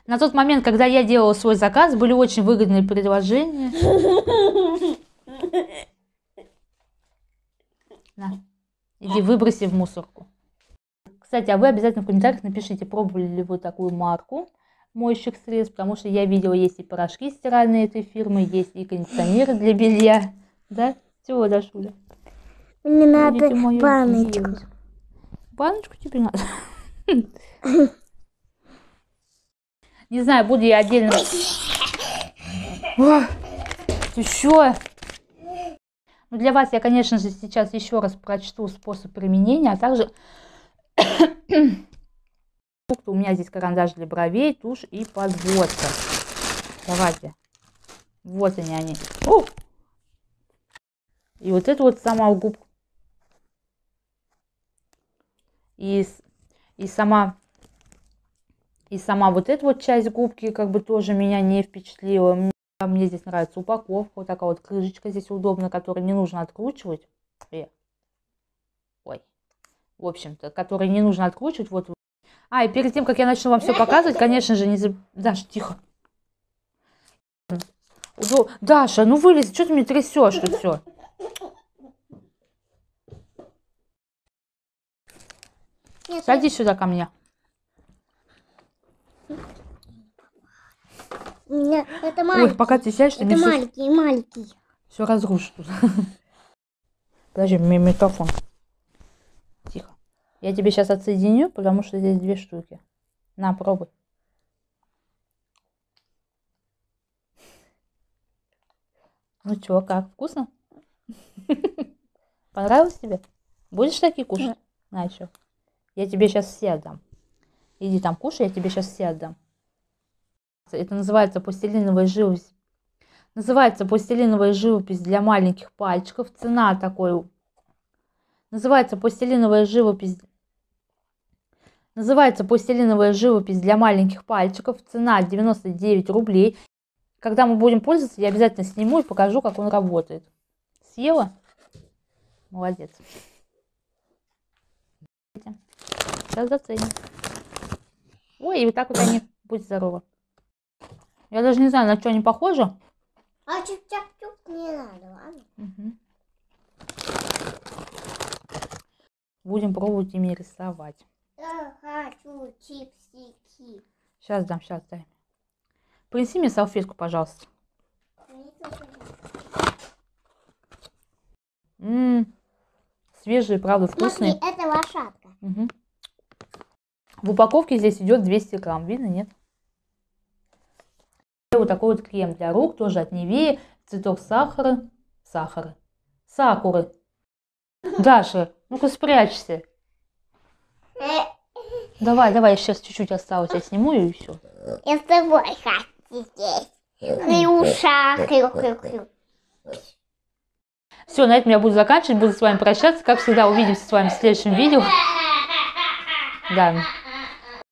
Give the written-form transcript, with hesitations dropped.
На тот момент, когда я делала свой заказ, были очень выгодные предложения. На, иди выброси в мусорку. Кстати, а вы обязательно в комментариях напишите, пробовали ли вы такую марку моющих средств, потому что я видела, есть и порошки стиральные этой фирмы, есть и кондиционеры для белья. Да? Чего, Дашуля? Мне надо баночку. Баночку тебе надо? Не знаю, буду я отдельно... Ты что? Ну, для вас я, конечно же, сейчас еще раз прочту способ применения, а также... У меня здесь карандаш для бровей, тушь и подводка. Давайте. Вот они. И вот это вот сама губка. И сама вот эта вот часть губки как бы тоже меня не впечатлила. Мне здесь нравится упаковка. Вот такая вот крышечка здесь удобно, которую не нужно откручивать. Ой. В общем-то, который не нужно откручивать. Вот. И перед тем, как я начну вам все показывать, конечно же, не забудь... Даша, тихо. Даша, ну вылез, что ты мне трясешь тут все? Садись сюда ко мне. Это маленький. Ой, пока ты сядешь, ты это маленький. Все разрушишь тут. Подожди, микрофон. Тихо. Я тебе сейчас отсоединю, потому что здесь 2 штуки. На, пробуй. Ну чё, как? Вкусно? Понравилось тебе? Будешь такие кушать? На, еще. Я тебе сейчас все отдам. Иди там кушай, я тебе сейчас все отдам. Это называется пластилиновая живопись. Называется пластилиновая живопись для маленьких пальчиков. Цена такой. Называется пластилиновая живопись. Называется пластилиновая живопись для маленьких пальчиков. Цена 99 рублей. Когда мы будем пользоваться, я обязательно сниму и покажу, как он работает. Съела? Молодец. Сейчас заценим. Ой, и вот так вот они. Будь здорова. Я даже не знаю, на что они похожи. А чук-чак-чук не надо, ладно? Угу. Будем пробовать ими рисовать. Я хочу чипсики. Сейчас дам, сейчас дай. Принеси мне салфетку, пожалуйста. Свежие, правда, вкусные. Смотри, это лошадка. Угу. В упаковке здесь идет 200 грамм. Видно, нет? Вот такой вот крем для рук, тоже от Nivea. Цветок сахара. Сакуры. Даша, ну-ка спрячься. Давай, я сейчас чуть-чуть осталось. Я сниму и все. Я с тобой хочу здесь. Хрюша, хрю. Все, на этом я буду заканчивать. Буду с вами прощаться. Как всегда, увидимся с вами в следующем видео. Да.